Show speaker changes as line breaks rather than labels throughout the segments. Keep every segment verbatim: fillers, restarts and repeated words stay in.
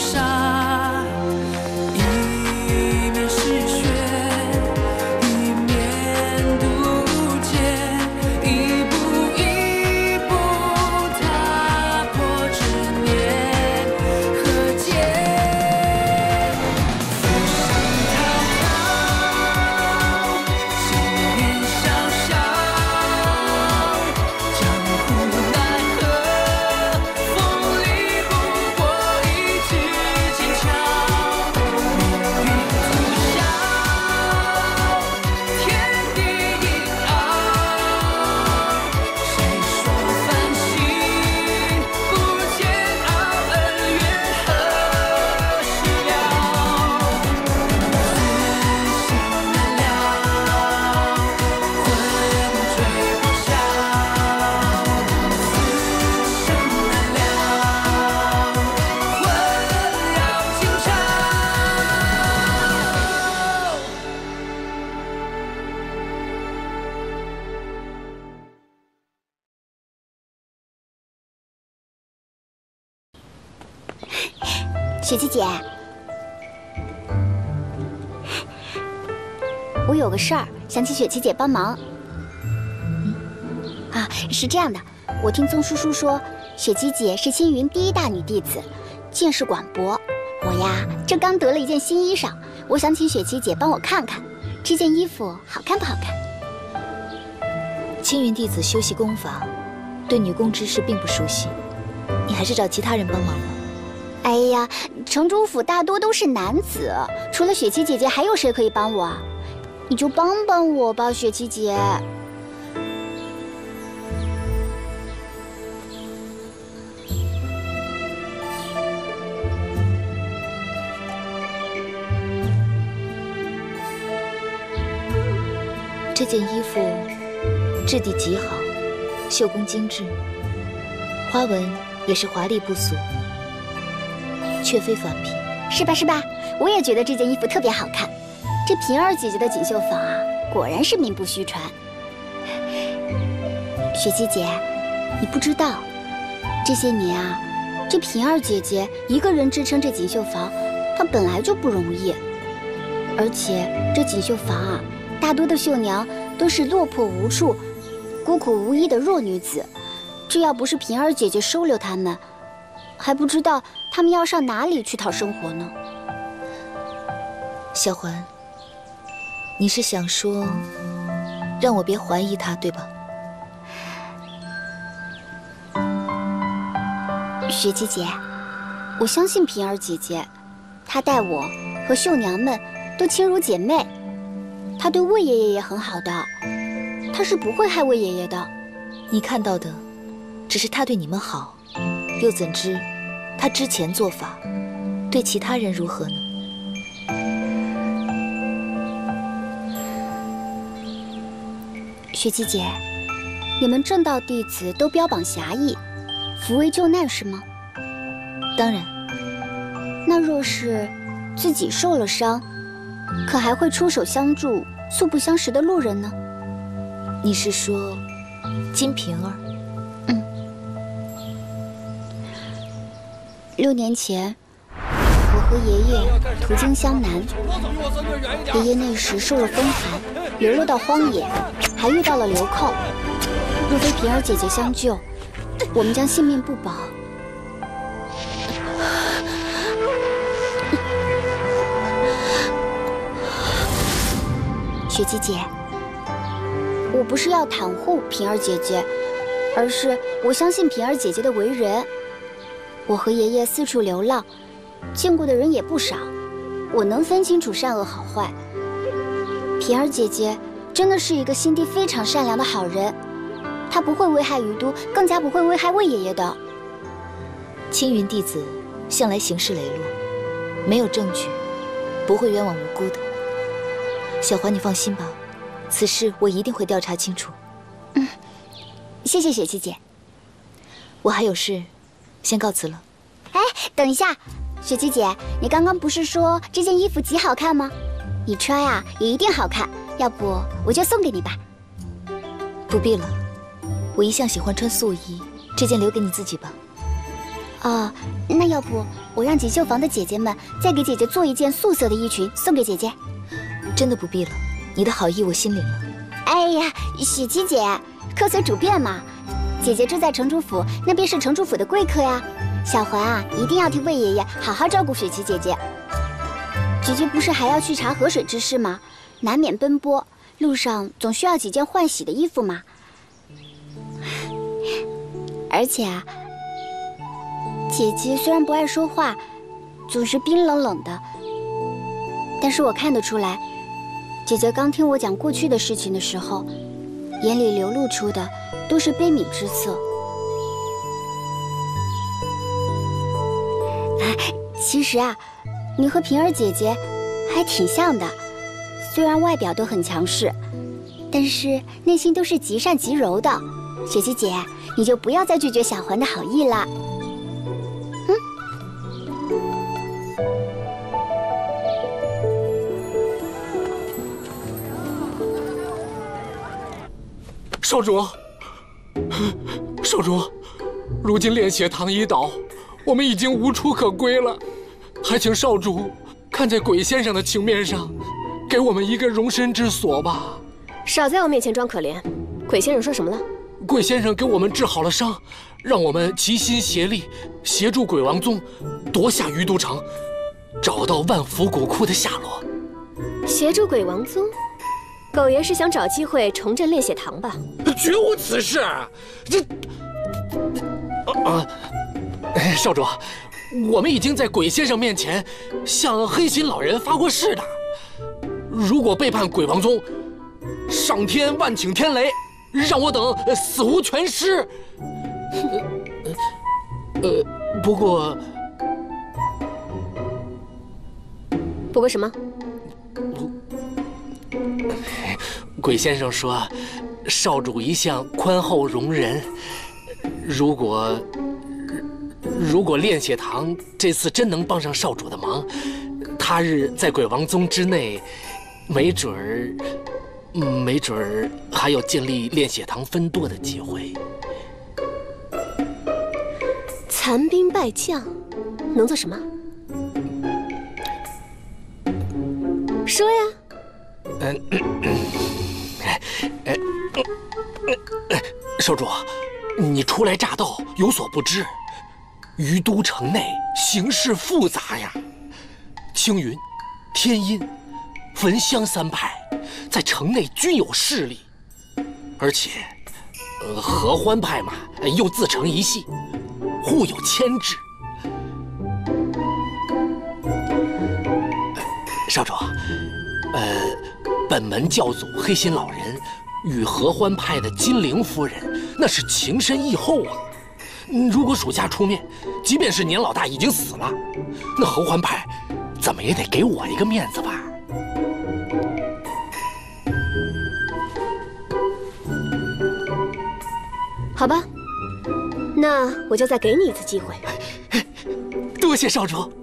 沙，一面是雪，一面渡劫，一步一步踏破执念和结。浮生滔滔，千年萧萧，江湖奈何，风里不过一纸剑鞘。命运屠晓，天地阴熬，谁说繁星不煎熬？恩怨何时了？自信难了，魂坠破晓。此生难了，魂绕今朝。
雪琪姐，我有个事儿想请雪琪姐帮忙。啊，是这样的，我听宗叔叔说，雪琪姐是青云第一大女弟子，见识广博。我呀，这刚得了一件新衣裳，我想请雪琪姐帮我看看，这件衣服好看不好看？
青云弟子修习功法，对女工知识并不熟悉，你还是找其他人帮忙吧。
哎呀，城主府大多都是男子，除了雪琪姐姐，还有谁可以帮我？你就帮帮我吧，雪琪姐。
这件衣服质地极好，绣工精致，花纹也是华丽不俗，却非凡品。
是吧是吧？我也觉得这件衣服特别好看。这平儿姐姐的锦绣坊啊，果然是名不虚传。雪琪姐，你不知道，这些年啊，这平儿姐姐一个人支撑这锦绣坊，她本来就不容易。而且这锦绣坊啊，大多的绣娘都是落魄无处、孤苦无依的弱女子，这要不是平儿姐姐收留她们，还不知道她们要上哪里去讨生活呢。
小环，你是想说让我别怀疑她，对吧？
雪琪姐，我相信平儿姐姐，她待我和绣娘们都亲如姐妹，她对魏爷爷也很好的，她是不会害魏爷爷的。
你看到的只是她对你们好，又怎知她之前做法对其他人如何呢？
雪琪姐，你们正道弟子都标榜侠义，扶危救难是吗？
当然。
那若是自己受了伤，可还会出手相助素不相识的路人呢？
你是说金瓶儿？
嗯。六年前，我和爷爷途经湘南，爷爷那时受了风寒，流落到荒野，还遇到了流寇。若非平儿姐姐相救，我们将性命不保。雪琪姐，我不是要袒护平儿姐姐，而是我相信平儿姐姐的为人。我和爷爷四处流浪，见过的人也不少，我能分清楚善恶好坏。平儿姐姐真的是一个心地非常善良的好人，她不会危害于都，更加不会危害魏爷爷的。
青云弟子向来行事磊落，没有证据，不会冤枉无辜的。小环，你放心吧，此事我一定会调查清楚。
嗯，谢谢雪琪姐。
我还有事，先告辞了。
哎，等一下，雪琪姐，你刚刚不是说这件衣服极好看吗？你穿呀也一定好看，要不我就送给你吧。
不必了，我一向喜欢穿素衣，这件留给你自己吧。
哦，那要不我让锦绣房的姐姐们再给姐姐做一件素色的衣裙送给姐姐？
真的不必了，你的好意我心领了。
哎呀，雪琪姐，客随主便嘛。姐姐住在城主府，那便是城主府的贵客呀。小环啊，一定要替魏爷爷好好照顾雪琪姐姐。姐姐不是还要去查河水之事吗？难免奔波，路上总需要几件换洗的衣服嘛。而且啊，姐姐虽然不爱说话，总是冰冷冷的，但是我看得出来，姐姐刚听我讲过去的事情的时候，眼里流露出的都是悲悯之色。其实啊，你和平儿姐姐还挺像的，虽然外表都很强势，但是内心都是极善极柔的。雪琪姐，你就不要再拒绝小环的好意了。嗯。
少主，少主，如今炼血堂已倒，我们已经无处可归了，还请少主看在鬼先生的情面上，给我们一个容身之所吧。
少在我面前装可怜。鬼先生说什么了？
鬼先生给我们治好了伤，让我们齐心协力，协助鬼王宗夺下鱼都城，找到万福古窟的下落。
协助鬼王宗？狗爷是想找机会重振炼血堂吧？
绝无此事。这，啊，啊，少主，我们已经在鬼先生面前向黑心老人发过誓的，如果背叛鬼王宗，上天万顷天雷，让我等死无全尸。呃，呃不过，
不过什么？
鬼先生说，少主一向宽厚容人，如果如果炼血堂这次真能帮上少主的忙，他日在鬼王宗之内，没准儿。没准儿还有建立炼血堂分舵的机会。
残兵败将，能做什么？说呀。
嗯，哎，少主，你初来乍到，有所不知，于都城内形势复杂呀，青云、天阴、焚香三派。在城内均有势力，而且，呃，合欢派嘛，又自成一系，互有牵制。少主，呃，本门教祖黑心老人与合欢派的金陵夫人那是情深义厚啊。如果属下出面，即便是年老大已经死了，那合欢派怎么也得给我一个面子吧。
好吧，那我就再给你一次机会。
多谢少主。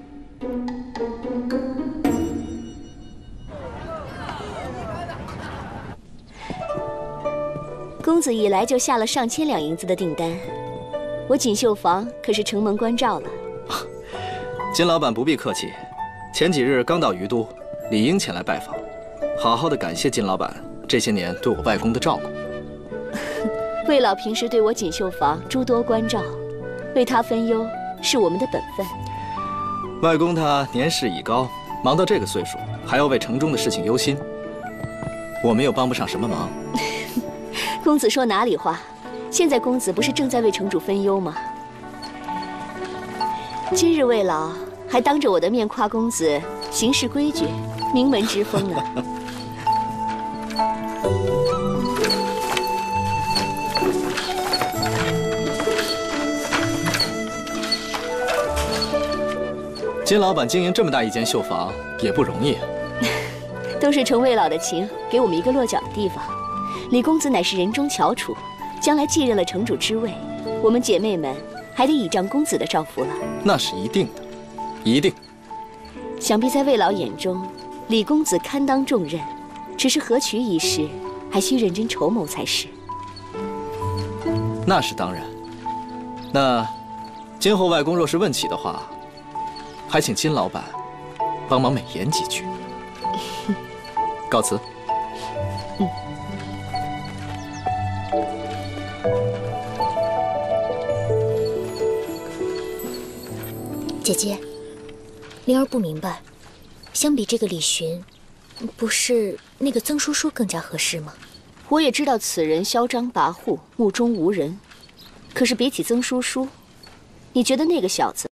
公子一来就下了上千两银子的订单，我锦绣坊可是承蒙关照了。
金老板不必客气，前几日刚到于都，理应前来拜访，好好的感谢金老板这些年对我外公的照顾。
魏老平时对我锦绣坊诸多关照，为他分忧是我们的本分。
外公他年事已高，忙到这个岁数，还要为城中的事情忧心，我们又帮不上什么忙。
公子说哪里话？现在公子不是正在为城主分忧吗？今日魏老还当着我的面夸公子行事规矩，名门之风啊！
金老板经营这么大一间绣坊也不容易，
都是承魏老的情，给我们一个落脚的地方。李公子乃是人中翘楚，将来继任了城主之位，我们姐妹们还得倚仗公子的照拂了。
那是一定的，一定。
想必在魏老眼中，李公子堪当重任，只是合娶一事，还需认真筹谋才是。
那是当然。那今后外公若是问起的话，还请金老板帮忙美言几句。告辞。
嗯。姐姐，灵儿不明白，相比这个李寻，不是那个曾叔叔更加合适吗？
我也知道此人嚣张跋扈，目中无人。可是比起曾叔叔，你觉得那个小子？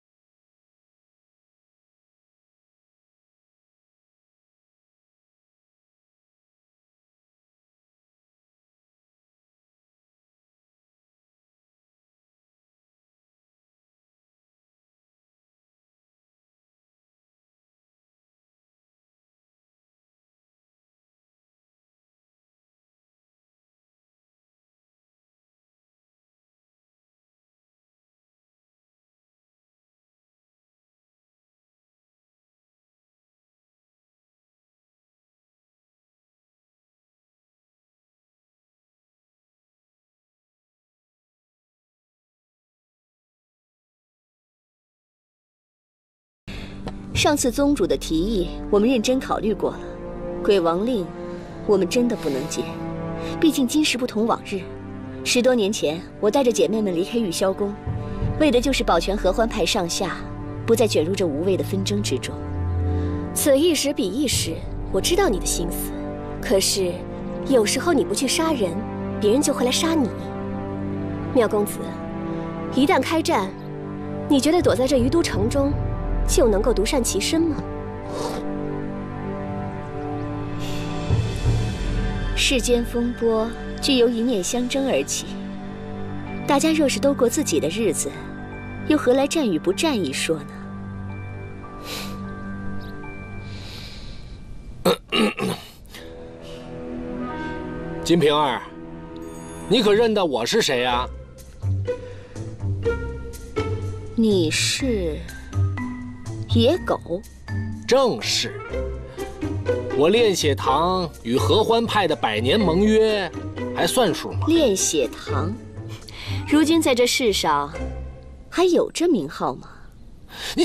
上次宗主的提议，我们认真考虑过了。鬼王令，我们真的不能接，毕竟今时不同往日。十多年前，我带着姐妹们离开玉霄宫，为的就是保全合欢派上下，不再卷入这无谓的纷争之中。
此一时彼一时，我知道你的心思。可是，有时候你不去杀人，别人就会来杀你。妙公子，一旦开战，你觉得躲在这于都城中？就能够独善其身吗？
世间风波俱由一念相争而起，大家若是都过自己的日子，又何来战与不战一说呢？
金瓶儿，你可认得我是谁呀？
你是？野狗，
正是。我炼血堂与合欢派的百年盟约，还算数吗？
炼血堂，如今在这世上，还有这名号吗？
你。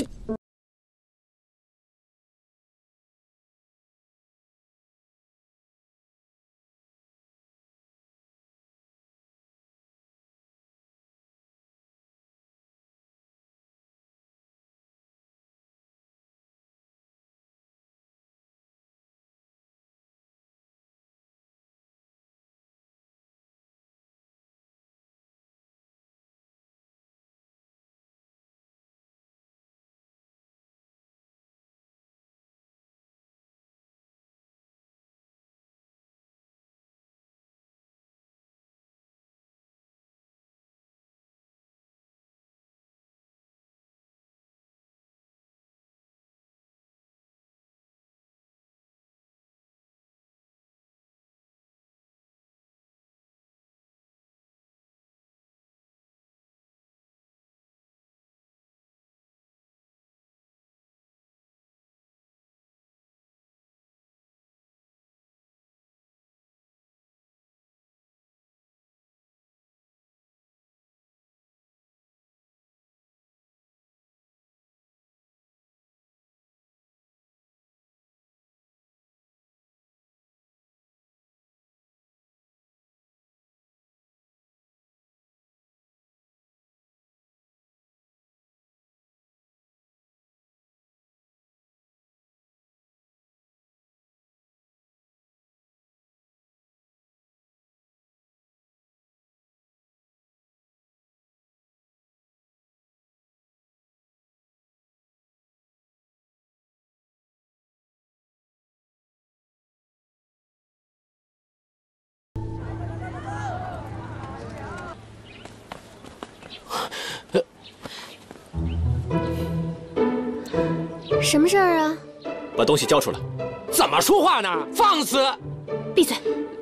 什么事儿啊？
把东西交出来！
怎么说话呢？放肆！
闭嘴！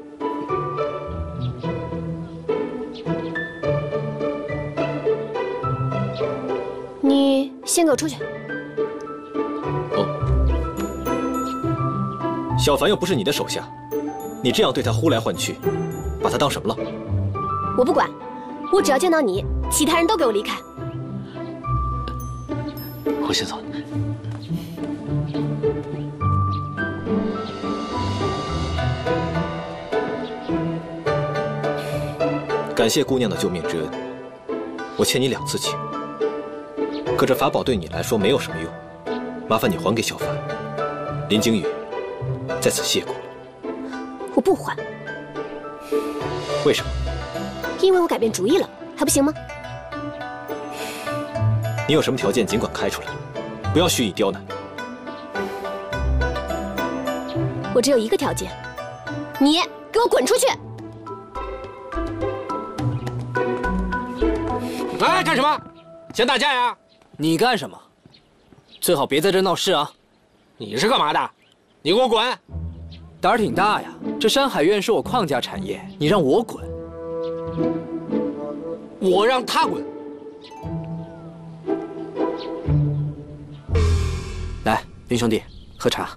你先给我出去！
哦，小凡又不是你的手下，你这样对他呼来唤去，把他当什么了？
我不管，我只要见到你，其他人都给我离开！
我先走。
感谢姑娘的救命之恩，我欠你两次情。可这法宝对你来说没有什么用，麻烦你还给小凡。林惊羽，在此谢过。
我不还，
为什么？
因为我改变主意了，还不行吗？
你有什么条件尽管开出来，不要蓄意刁难。
我只有一个条件，你给我滚出去！
哎，干什么？想打架呀？
你干什么？最好别在这闹事啊！
你是干嘛的？你给我滚！
胆儿挺大呀！这山海院是我邝家产业，你让我滚？
我让他滚。
来，林兄弟，喝茶。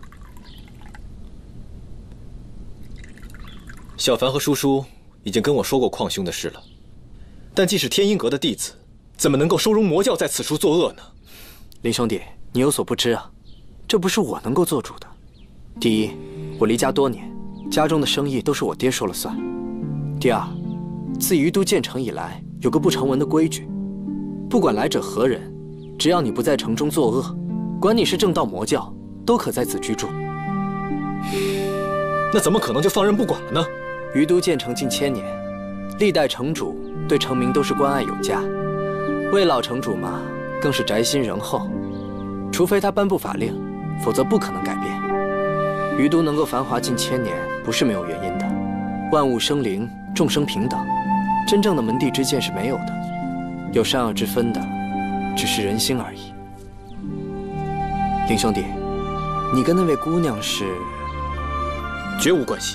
小凡和叔叔已经跟我说过邝兄的事了，但既是天音阁的弟子，怎么能够收容魔教在此处作恶呢？
林兄弟，你有所不知啊，这不是我能够做主的。第一，我离家多年，家中的生意都是我爹说了算。第二，自于都建成以来，有个不成文的规矩，不管来者何人，只要你不在城中作恶，管你是正道魔教，都可在此居住。
那怎么可能就放任不管了呢？
于都建成近千年，历代城主对城民都是关爱有加，魏老城主嘛，更是宅心仁厚。除非他颁布法令，否则不可能改变。于都能够繁华近千年，不是没有原因的。万物生灵，众生平等，真正的门第之见是没有的，有善恶之分的，只是人心而已。林兄弟，你跟那位姑娘是？
绝无关系。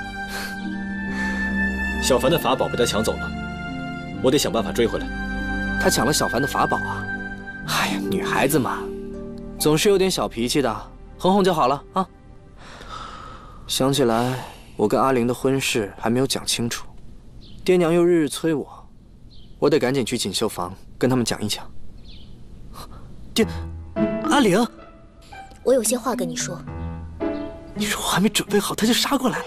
小凡的法宝被他抢走了，我得想办法追回来。
他抢了小凡的法宝啊！哎呀，女孩子嘛，总是有点小脾气的，哄哄就好了啊。想起来，我跟阿玲的婚事还没有讲清楚，爹娘又日日催我，我得赶紧去锦绣房跟他们讲一讲。爹，阿玲，
我有些话跟你说。
你说我还没准备好，他就杀过来了。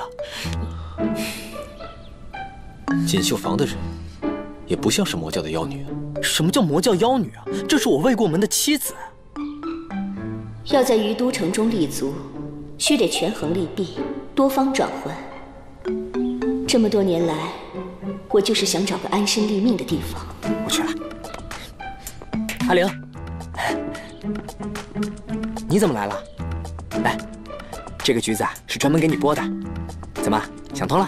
锦绣房的人，也不像是魔教的妖女啊。
什么叫魔教妖女啊？这是我未过门的妻子。
要在于都城中立足，须得权衡利弊，多方转换。这么多年来，我就是想找个安身立命的地方。
我去了。阿玲，你怎么来了？来，这个橘子啊是专门给你剥的，怎么想通了？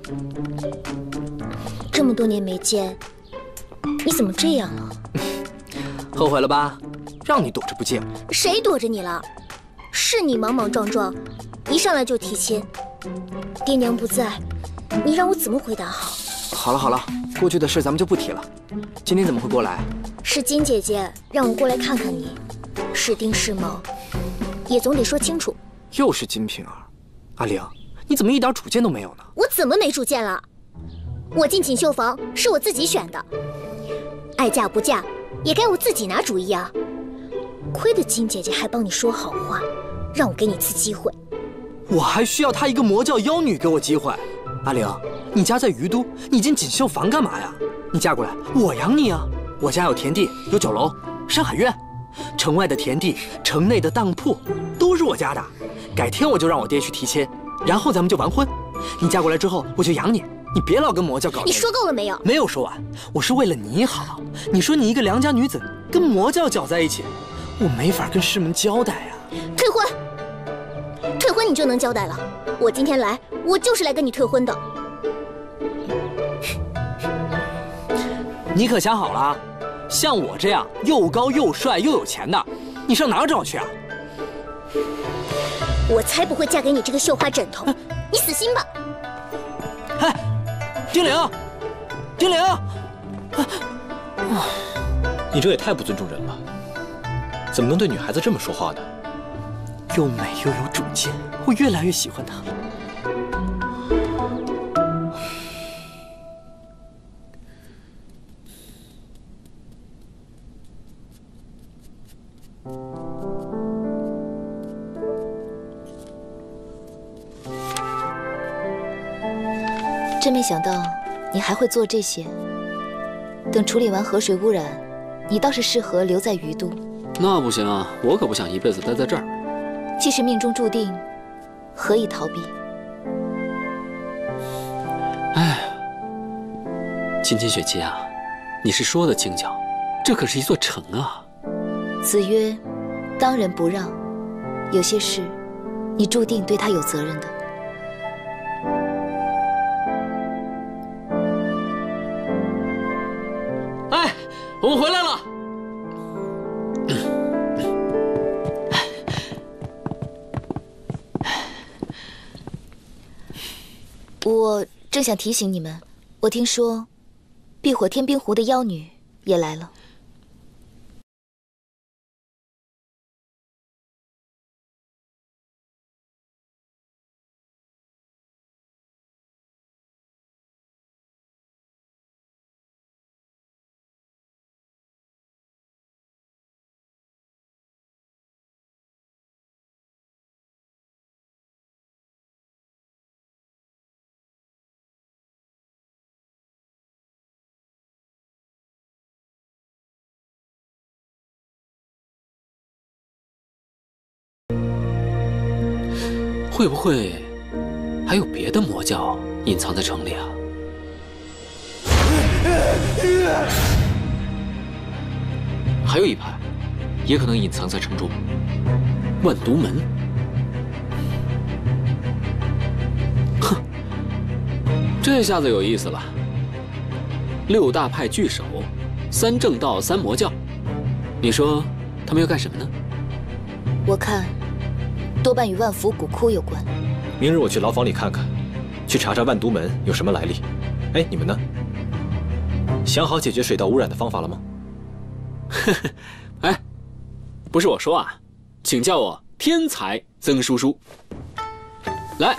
这么多年没见，你怎么这样了？
后悔了吧？让你躲着不见。
谁躲着你了？是你莽莽撞撞，一上来就提亲。爹娘不在，你让我怎么回答好？
好了好了，过去的事咱们就不提了。今天怎么会过来？
是金姐姐让我过来看看你，是丁是卯，也总得说清楚。
又是金瓶儿，阿玲，你怎么一点主见都没有呢？
我怎么没主见了？我进锦绣房是我自己选的，爱嫁不嫁也该我自己拿主意啊。亏得金姐姐还帮你说好话，让我给你次机会。
我还需要她一个魔教妖女给我机会？阿玲，你家在于都，你进锦绣房干嘛呀？你嫁过来，我养你啊！我家有田地，有酒楼，山海院，城外的田地，城内的当铺，都是我家的。改天我就让我爹去提亲，然后咱们就完婚。你嫁过来之后，我就养你。你别老跟魔教搞。
你说够了没有？
没有说完，我是为了你好。你说你一个良家女子跟魔教搅在一起，我没法跟师门交代呀。
退婚，退婚你就能交代了。我今天来，我就是来跟你退婚的。
你可想好了？像我这样又高又帅又有钱的，你上哪儿找去啊？
我才不会嫁给你这个绣花枕头，你死心吧。
哎，丁玲，丁玲，
你这也太不尊重人了，怎么能对女孩子这么说话呢？
又美又有主见，我越来越喜欢她。
真没想到你还会做这些。等处理完河水污染，你倒是适合留在于都。
那不行啊，我可不想一辈子待在这儿。
既是命中注定，何以逃避？
哎，青青雪琪啊，你是说的轻巧，这可是一座城啊。
子曰：“当仁不让。”有些事，你注定对他有责任的。
哎，我们回来了。
我正想提醒你们，我听说，避火天冰湖的妖女也来了。
会不会还有别的魔教隐藏在城里啊？还有一派，也可能隐藏在城中。万毒门。哼，这下子有意思了。六大派聚首，三正道，三魔教。你说他们要干什么呢？
我看。多半与万福古窟有关。
明日我去牢房里看看，去查查万毒门有什么来历。哎，你们呢？想好解决水道污染的方法了吗？
呵呵，哎，不是我说啊，请叫我天才曾叔叔。来，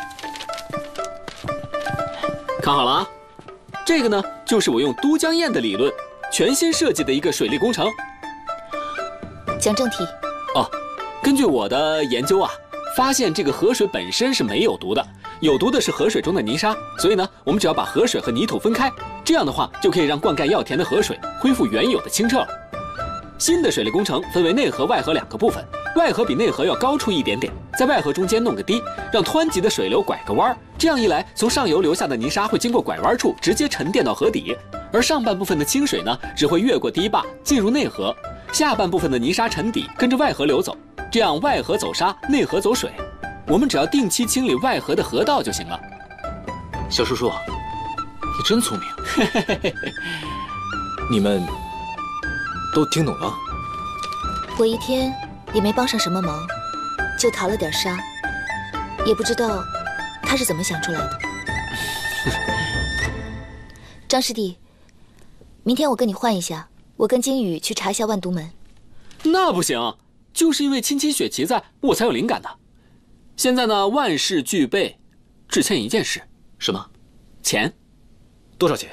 看好了啊，这个呢就是我用都江堰的理论全新设计的一个水利工程。
讲正题。
哦，根据我的研究啊。发现这个河水本身是没有毒的，有毒的是河水中的泥沙，所以呢，我们只要把河水和泥土分开，这样的话就可以让灌溉药田的河水恢复原有的清澈了。新的水利工程分为内河、外河两个部分，外河比内河要高出一点点，在外河中间弄个堤，让湍急的水流拐个弯，这样一来，从上游流下的泥沙会经过拐弯处直接沉淀到河底，而上半部分的清水呢，只会越过堤坝进入内河，下半部分的泥沙沉底跟着外河流走。这样外河走沙，内河走水，我们只要定期清理外河的河道就行了。
小叔叔，你真聪明。
你们都听懂了？
我一天也没帮上什么忙，就淘了点沙，也不知道他是怎么想出来的。张师弟，明天我跟你换一下，我跟金宇去查一下万毒门。
那不行。就是因为青青雪琪在，我才有灵感的。现在呢，万事俱备，只欠一件事。
什么？
钱。
多少钱？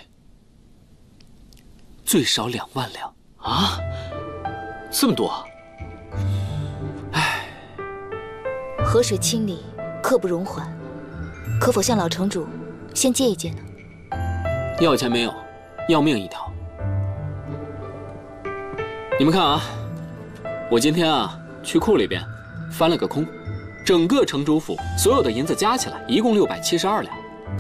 最少两万两。
啊？这么多？
唉。
河水清理，刻不容缓，可否向老城主先借一借呢？
要钱没有，要命一条。你们看啊。我今天啊，去库里边翻了个空，整个城主府所有的银子加起来，一共六百七十二两。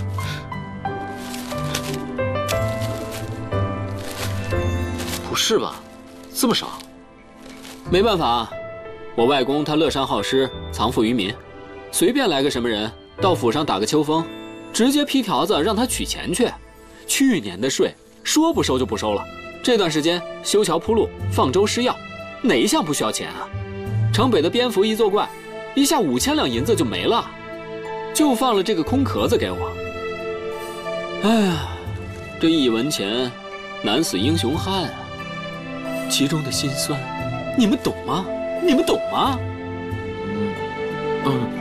不是吧？这么少？
没办法，我外公他乐善好施，藏富于民，随便来个什么人到府上打个秋风，直接批条子让他取钱去。去年的税说不收就不收了，这段时间修桥铺路、放粥施药。哪一项不需要钱啊？城北的蝙蝠一作怪，一下五千两银子就没了，就放了这个空壳子给我。哎呀，这一文钱，难死英雄汉啊！其中的辛酸，你们懂吗？你们懂吗？
嗯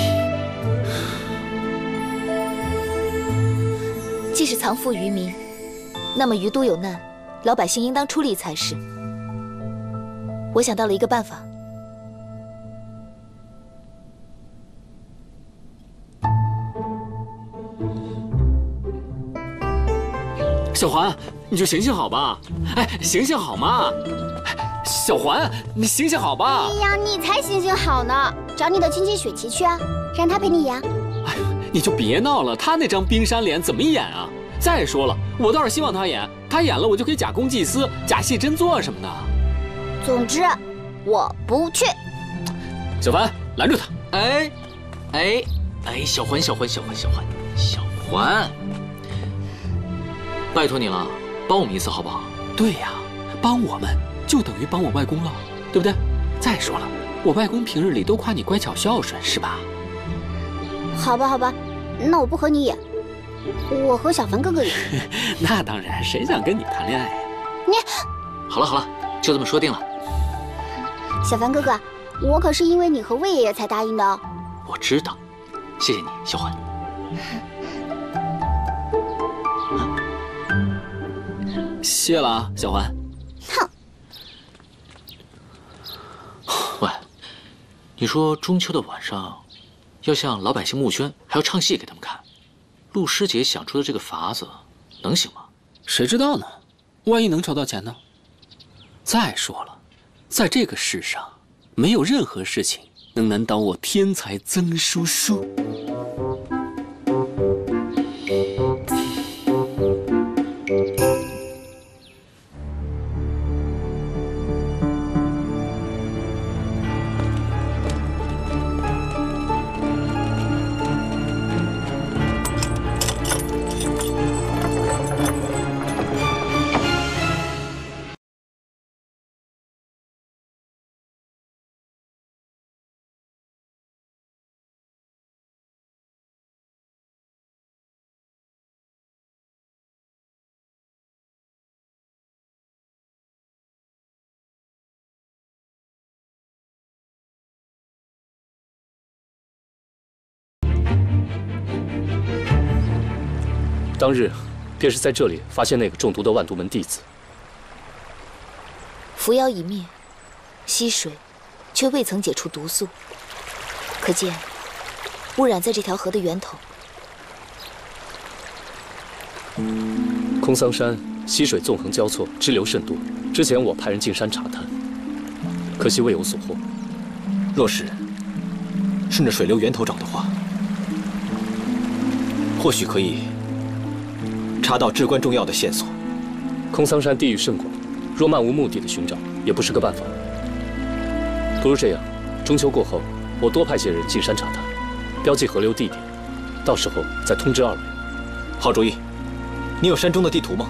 嗯。既是藏富于民，那么于都有难，老百姓应当出力才是。我想到了一个办法。
小环，你就行行好吧？哎，行行好嘛！小环，你行行好吧？
哎呀，你才行行好呢！找你的亲戚雪琪去啊，让他陪你演。
哎，你就别闹了，他那张冰山脸怎么演啊？再说了，我倒是希望他演，他演了我就可以假公济私、假戏真做什么的。
总之，我不去。
小凡，拦住他！
哎，哎，哎，小环，小环，小环，小环，小环，拜托你了，帮我们一次好不好？
对呀，帮我们就等于帮我外公了，对不对？再说了，我外公平日里都夸你乖巧孝顺，是吧？
好吧，好吧，那我不和你演，我和小凡哥哥演。
那当然，谁想跟你谈恋爱呀？
你
好了好了，就这么说定了。
小凡哥哥，我可是因为你和魏爷爷才答应的哦。
我知道，谢谢你，小环。
谢了啊，小环。
哼。
喂，你说中秋的晚上，要向老百姓募捐，还要唱戏给他们看，陆师姐想出的这个法子，能行吗？
谁知道呢？万一能筹到钱呢？再说了，在这个世上，没有任何事情能难倒我天才曾叔叔。
当日，便是在这里发现那个中毒的万毒门弟子。
伏妖一灭，溪水却未曾解除毒素，可见污染在这条河的源头。
空桑山溪水纵横交错，支流甚多。之前我派人进山查探，可惜未有所获。
若是顺着水流源头找的话，或许可以查到至关重要的线索。
空桑山地域甚广，若漫无目的的寻找，也不是个办法。不如这样，中秋过后，我多派些人进山查探，标记河流地点，到时候再通知二位。
好主意。你有山中的地图吗？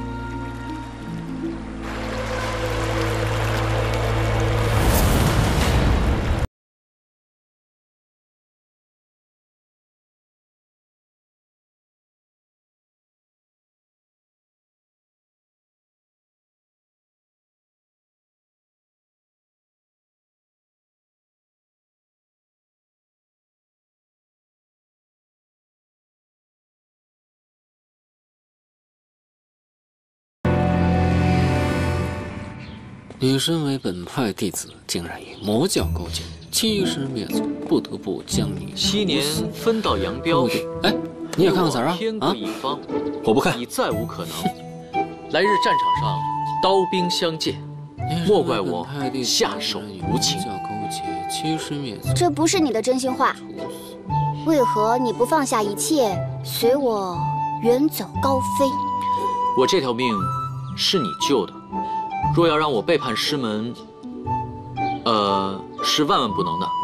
你身为本派弟子，竟然与魔教勾结，欺师灭祖，不得不将你
七年分道扬镳。
哎，你也看看词儿啊！
天各一方，
我不看，
已再无可能。来日战场上，刀兵相见，莫怪我下手无情。
这不是你的真心话，为何你不放下一切，随我远走高飞？
我这条命是你救的。若要让我背叛师门，呃，是万万不能的。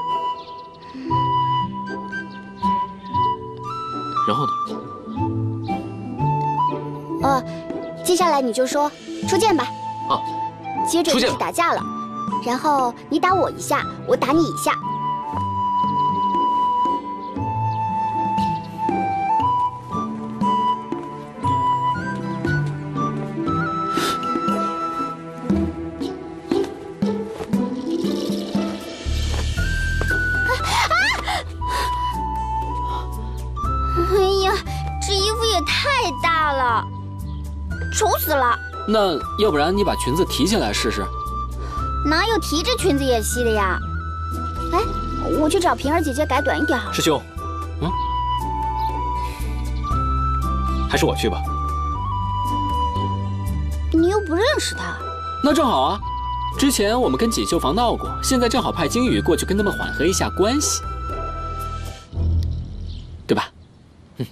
然后呢？
呃，接下来你就说出剑吧。
啊，
接着就是打架了，然后你打我一下，我打你一下。丑死了！
那要不然你把裙子提起来试试？
哪有提着裙子演戏的呀？哎，我去找平儿姐姐改短一点好了。
师兄，
嗯，
还是我去吧。
你又不认识他。
那正好啊，之前我们跟锦绣坊闹过，现在正好派鲸鱼过去跟他们缓和一下关系，对吧？嗯。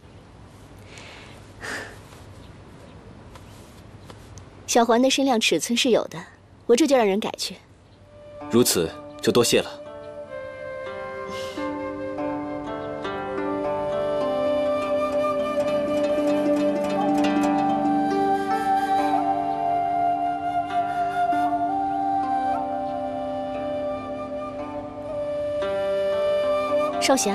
小环的身量尺寸是有的，我这就让人改去。
如此就多谢了。
少侠。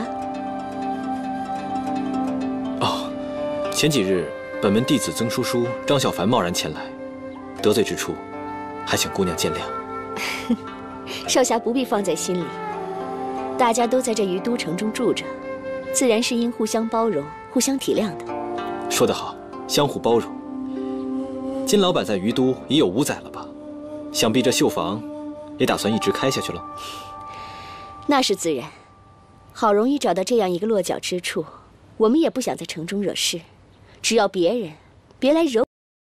哦，前几日本门弟子曾叔叔张小凡贸然前来，得罪之处，还请姑娘见谅。
少侠不必放在心里，大家都在这于都城中住着，自然是应互相包容、互相体谅的。
说得好，相互包容。金老板在于都已有五载了吧？想必这绣坊也打算一直开下去了。
那是自然。好容易找到这样一个落脚之处，我们也不想在城中惹事，只要别人别来惹。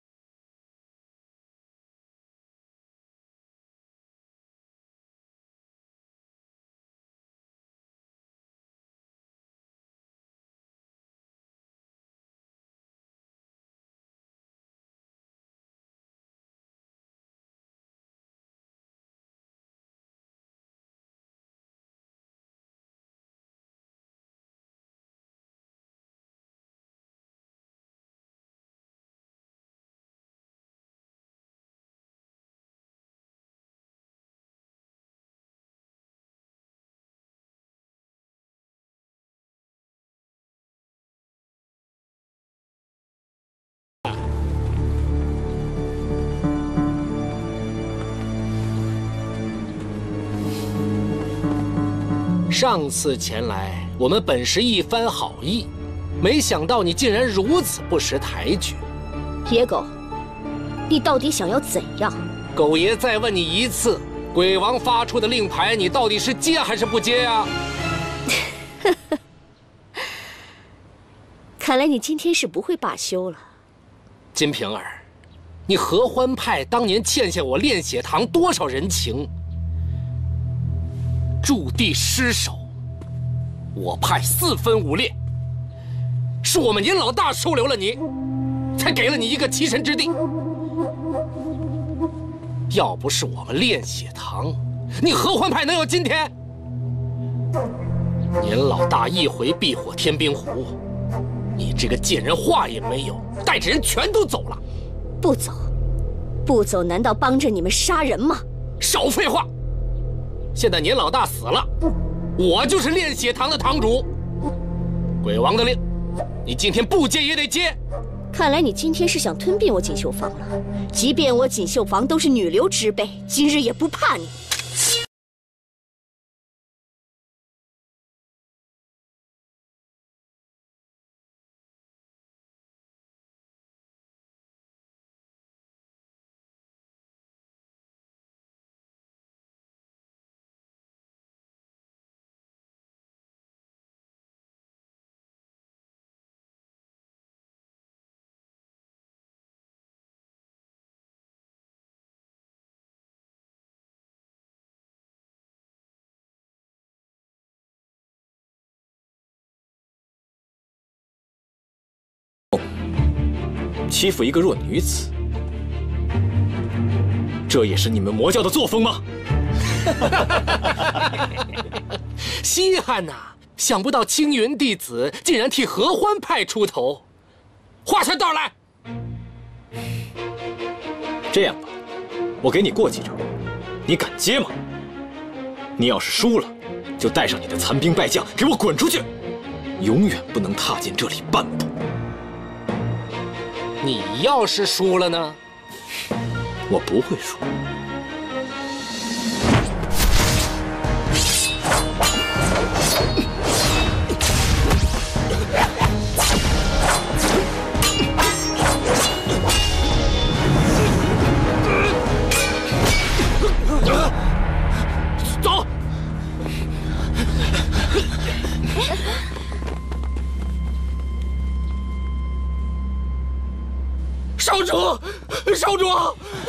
上次前来，我们本是一番好意，没想到你竟然如此不识抬举。
野狗，你到底想要怎样？
狗爷再问你一次，鬼王发出的令牌，你到底是接还是不接呀？
看来你今天是不会罢休了。
金瓶儿，你合欢派当年欠下我炼血堂多少人情？驻地失守，我派四分五裂，是我们尹老大收留了你，才给了你一个栖身之地。要不是我们炼血堂，你合欢派能有今天？尹老大一回避火天冰湖，你这个贱人话也没有，带着人全都走了。
不走，不走，难道帮着你们杀人吗？
少废话！现在您老大死了，我就是炼血堂的堂主。鬼王的令，你今天不接也得接。
看来你今天是想吞并我锦绣坊了。即便我锦绣坊都是女流之辈，今日也不怕你。
欺负一个弱女子，这也是你们魔教的作风吗？
稀罕呐！想不到青云弟子竟然替合欢派出头，画下道来。
这样吧，我给你过几招，你敢接吗？你要是输了，就带上你的残兵败将，给我滚出去，永远不能踏进这里半步。
你要是输了呢？
我不会输。
走。上。 少主，少主！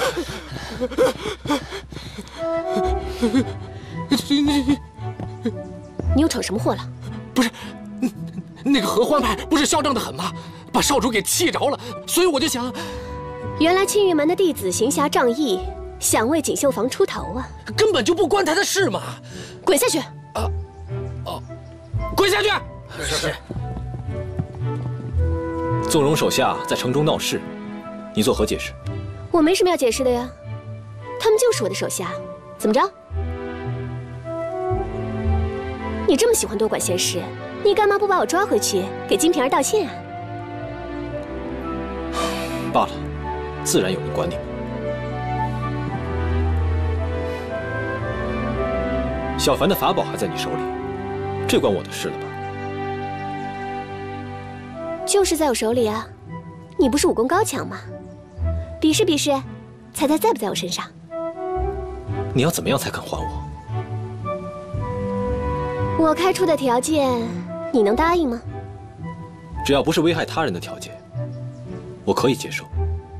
你你又闯什么祸了？
不是，那个合欢派不是嚣张的很吗？把少主给气着了，所以我就想，
原来青云门的弟子行侠仗义，想为锦绣坊出头啊！
根本就不关他的事嘛！
滚下去！
啊，哦，滚下去！是。
纵容手下在城中闹事，你作何解释？
我没什么要解释的呀，他们就是我的手下，怎么着？你这么喜欢多管闲事，你干嘛不把我抓回去给金瓶儿道歉啊？
罢了，自然有人管你们。小凡的法宝还在你手里，这关我的事了吧？
就是在我手里啊，你不是武功高强吗？比试比试，猜猜在不在我身上？
你要怎么样才肯还我？
我开出的条件，你能答应吗？
只要不是危害他人的条件，我可以接受。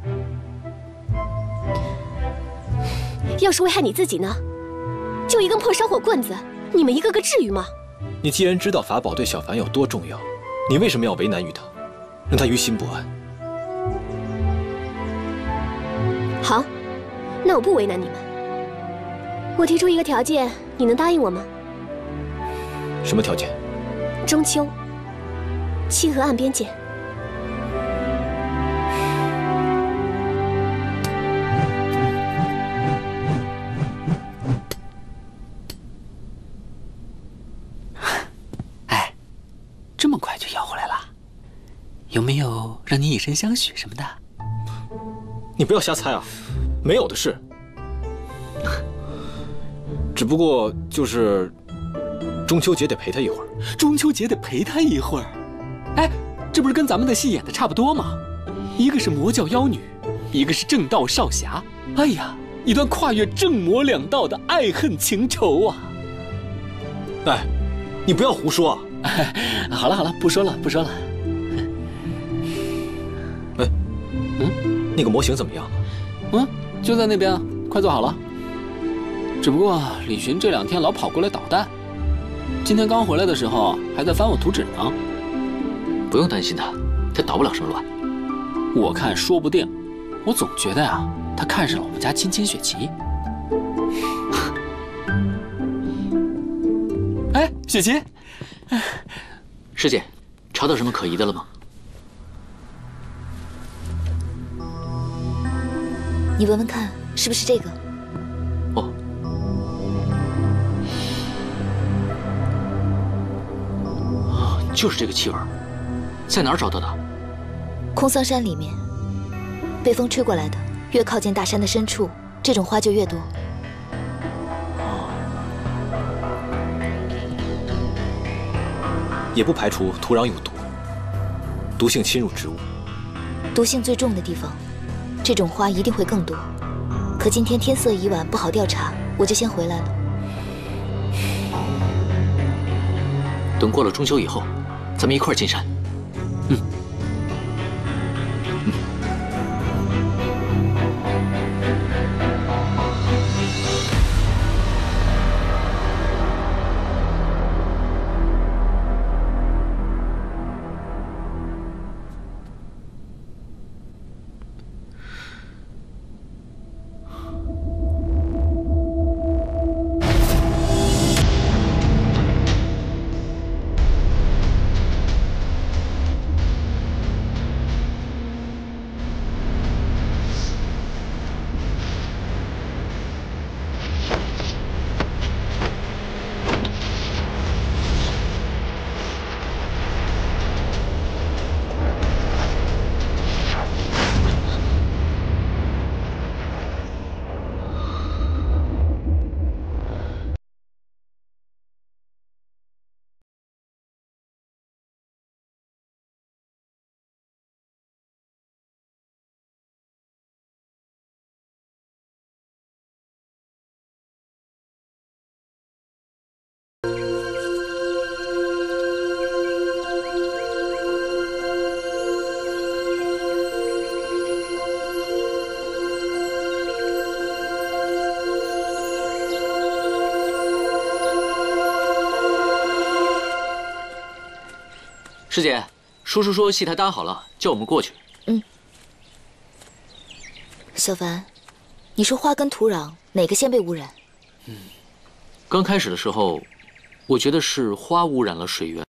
要是危害你自己呢？就一根破烧火棍子，你们一个个至于吗？
你既然知道法宝对小凡有多重要，你为什么要为难于他，让他于心不安？
好，那我不为难你们。我提出一个条件，你能答应我吗？
什么条件？
中秋，清河岸边见。
哎，这么快就要回来了？有没有让你以身相许什么的？
你不要瞎猜啊，没有的事。只不过就是中秋节得陪他一会儿。
中秋节得陪他一会儿？哎，这不是跟咱们的戏演的差不多吗？一个是魔教妖女，一个是正道少侠。哎呀，一段跨越正魔两道的爱恨情仇啊！
哎，你不要胡说啊！
好了好了，不说了不说了。
哎，嗯，那个模型怎么样了？
嗯，就在那边，快做好了。只不过李寻这两天老跑过来捣蛋，今天刚回来的时候还在翻我图纸呢。
不用担心他，他捣不了什么乱。
我看说不定，我总觉得呀，他看上了我们家芊芊雪琪。哎，雪琪，
师姐，查到什么可疑的了吗？
你闻闻看，是不是这个？
哦，就是这个气味，在哪儿找到的？
空桑山里面，被风吹过来的。越靠近大山的深处，这种花就越多。
也不排除土壤有毒，毒性侵入植物。
毒性最重的地方，这种花一定会更多。可今天天色已晚，不好调查，我就先回来了。
等过了中秋以后，咱们一块儿进山。嗯。
师姐，叔叔说戏台搭好了，叫我们过去。
嗯。小凡，你说花跟土壤哪个先被污染？
嗯，刚开始的时候，我觉得是花污染了水源。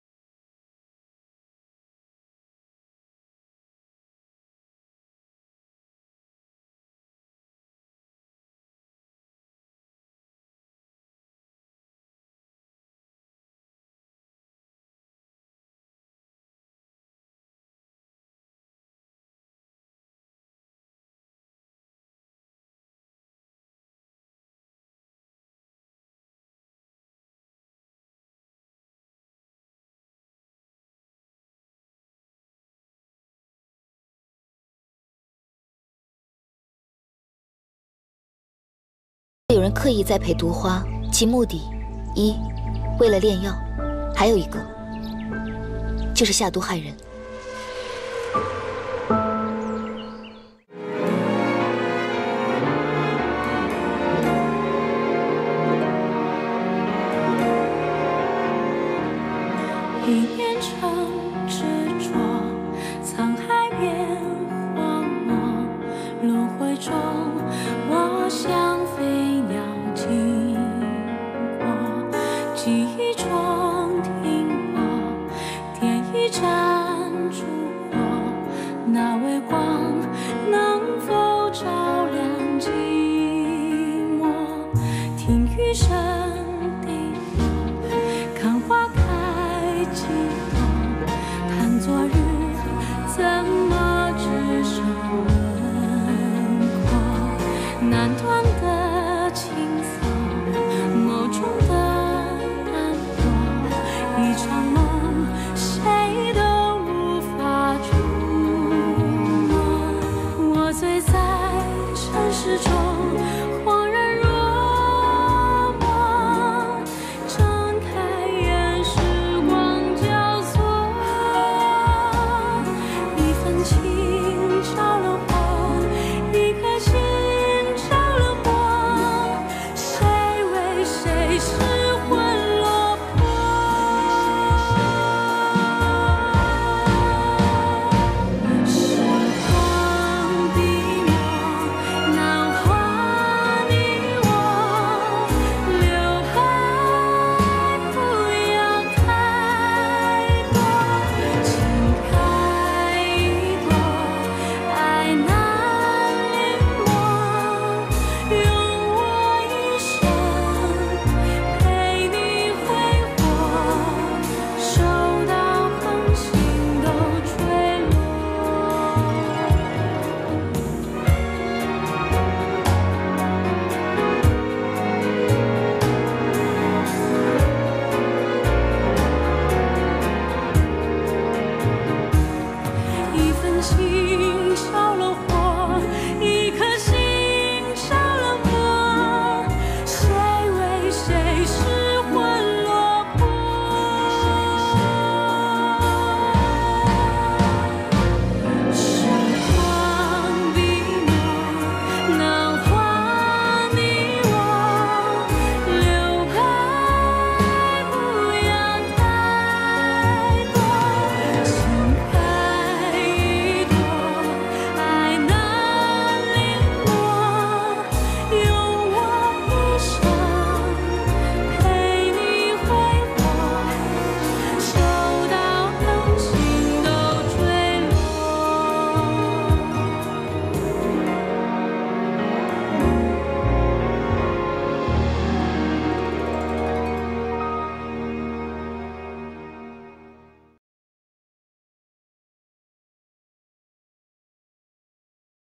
有人刻意栽培毒花，其目的，一，为了炼药，还有一个，就是下毒害人。
一念成执着，沧海变荒漠，轮回中，我像飞鸟经过，记忆。